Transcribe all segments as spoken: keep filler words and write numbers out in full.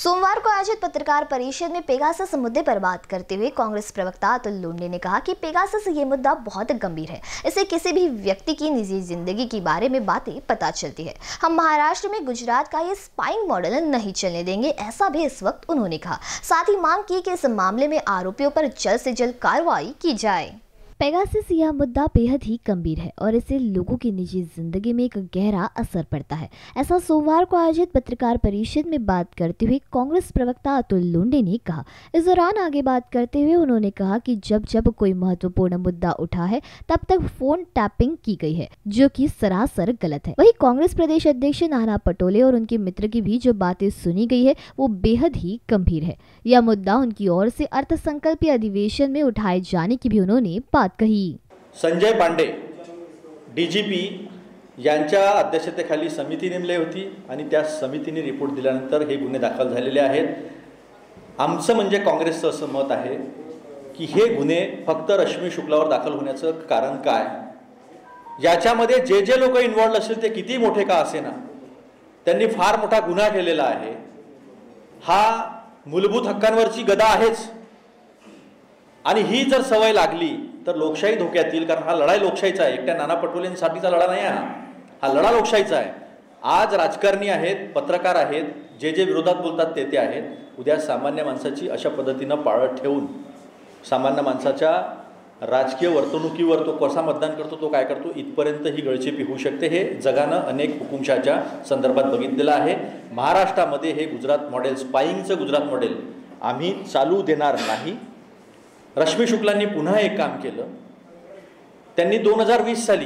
सोमवार को आयोजित पत्रकार परिषद में पेगासस मुद्दे पर बात करते हुए कांग्रेस प्रवक्ता अतुल लोंढे ने कहा कि पेगासस ये मुद्दा बहुत गंभीर है। इससे किसी भी व्यक्ति की निजी जिंदगी के बारे में बातें पता चलती है। हम महाराष्ट्र में गुजरात का ये स्पाइंग मॉडल नहीं चलने देंगे, ऐसा भी इस वक्त उन्होंने कहा। साथ ही मांग की कि इस मामले में आरोपियों पर जल्द से जल्द कार्रवाई की जाए। पेगासस यह मुद्दा बेहद ही गंभीर है और इससे लोगों की निजी जिंदगी में एक गहरा असर पड़ता है। ऐसा सोमवार को आयोजित पत्रकार परिषद में बात करते हुए कांग्रेस प्रवक्ता अतुल लोंढे ने कहा। इस दौरान आगे बात करते हुए उन्होंने कहा कि जब जब कोई महत्वपूर्ण मुद्दा उठा है तब तक फोन टैपिंग की गई है, जो कि सरासर गलत है। वहीं कांग्रेस प्रदेश अध्यक्ष नाना पटोले और उनके मित्र की भी जो बातें सुनी गई है वो बेहद ही गंभीर है। यह मुद्दा उनकी ओर से अर्थसंकल्पीय अधिवेशन में उठाए जाने की भी उन्होंने बात कही। संजय पांडे डीजीपी यांच्या अध्यक्षतेखाली समिती नेमली होती आणि त्या समितीने रिपोर्ट दिल्यानंतर हे गुन्हे दाखल झालेले आहेत। आमचं म्हणजे काँग्रेसचं असं मत आहे की हे गुन्हे फक्त रश्मी शुक्लावर दाखल होण्याचं कारण काय, याच्यामध्ये जे जे लोक इन्वॉल्व असतील ते किती मोठे का असेना त्यांनी फार मोठा गुन्हा केलेला आहे। हा मूलभूत हक्कांवरची गदा आहेच आणि ही जर सवय लागली तर लोकशाही धोक्यात येईल। कारण हा लढाई लोकशाहीचा आहे, एकट्या नाना पटोलेंसाठीचा लढा नाही आहे, हा लढा लोकशाहीचा आहे। आज राजकारणी आहेत, पत्रकार आहेत, जे जे विरोधात बोलतात ते ते आहेत। उद्या सामान्य माणसाची अशा पद्धतीने पाळत ठेवून सामान्य माणसाच्या राजकीय वर्तणुकीवर तो कसा मतदान करतो, तो काय करतो, इथपर्यंत ही गळचेपी होऊ शकते। हे जगानं अनेक हुकुमशाच्या संदर्भात बघितलेलं आहे। महाराष्ट्रामध्ये हे गुजरात मॉडेल, स्पाइंगचं गुजरात मॉडेल आम्ही चालू देणार नाही। रश्मी शुक्लांनी पुन्हा एक काम केलं। त्यांनी दोन हजार वीस साली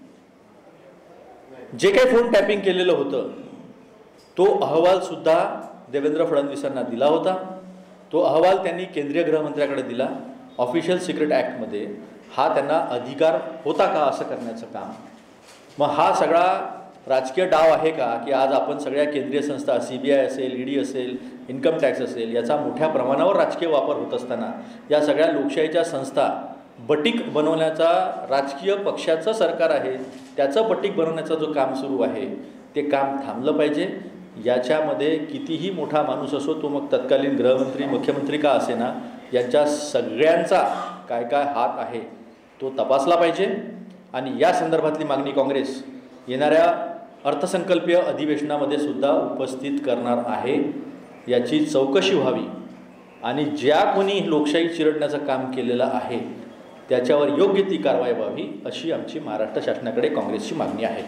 जे काही फोन टॅपिंग केलेलं होतं तो अहवाल सुद्धा देवेंद्र फडणवीसांना दिला होता। तो अहवाल त्यांनी केंद्रीय गृहमंत्र्याकडे दिला। ऑफिशियल सिक्रेट ॲक्टमध्ये हा त्यांना अधिकार होता का असं करण्याचं काम। मग हा सगळा राजकीय डाव आहे का की आज आपण सगळ्या केंद्रीय संस्था, सीबीआय असेल, ईडी असेल, इन्कम टॅक्स असेल, याचा मोठ्या प्रमाणावर राजकीय वापर होत असताना या सगळ्या लोकशाहीच्या संस्था बटीक बनवण्याचा राजकीय पक्षाचं सरकार आहे, त्याचं बटीक बनवण्याचं जो काम सुरू आहे ते काम थांबलं पाहिजे। याच्यामध्ये कितीही मोठा माणूस असो, तो मग तत्कालीन गृहमंत्री, मुख्यमंत्री का असेना, यांच्या सगळ्यांचा काय काय हात आहे तो तपासला पाहिजे। आणि या संदर्भातली मागणी काँग्रेस येणाऱ्या अर्थसंकल्पीय अधिवेशनामध्ये सुद्धा उपस्थित करणार आहे। याची चौकशी व्हावी आणि ज्या कोणी लोकशाही चिरडण्याचं काम केलेलं आहे त्याच्यावर योग्य ती कारवाई व्हावी अशी आमची महाराष्ट्र शासनाकडे काँग्रेसची मागणी आहे।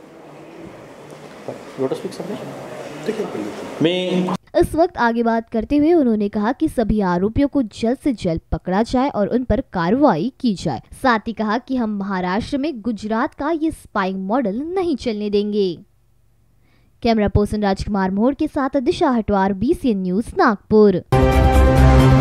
मी इस वक्त आगे बात करते हुए उन्होंने कहा कि सभी आरोपियों को जल्द से जल्द पकड़ा जाए और उन पर कार्रवाई की जाए। साथ ही कहा कि हम महाराष्ट्र में गुजरात का ये स्पाइंग मॉडल नहीं चलने देंगे। कैमरा पर्सन राजकुमार मोहर के साथ दिशा हटवार, बीसीएन न्यूज, नागपुर।